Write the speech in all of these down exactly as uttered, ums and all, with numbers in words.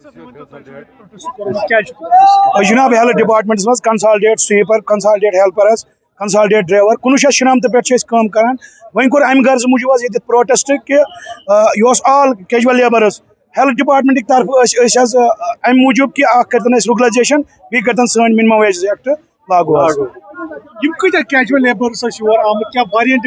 जनाब health department मज consolidated sweeper consolidated helper consolidated driver कुछ शत शनामत पे कर वह कोर अमि गर्ज मूजूब ये प्रोटेस्ट कि यह all casual labours health department की तरफ अमि मूजूब कि कर रेगुलराइजेशन बी कर सन मिनिमम वेज एक्ट लागू कैजुअल लेबरस क्या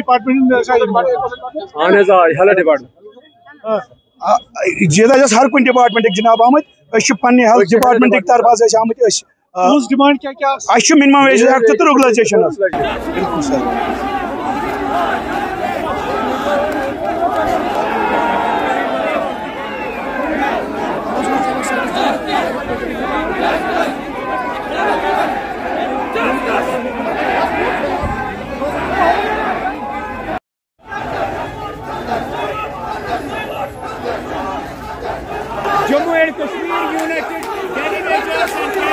ये हर कुछ डिपार्टमेंट जनाब आमत पे हेल्थ डिपार्टमेंट की तरफ आमत डिमांड क्या क्या मिनिमम वेज एक्ट तो regularization Jammu and Kashmir United Delegates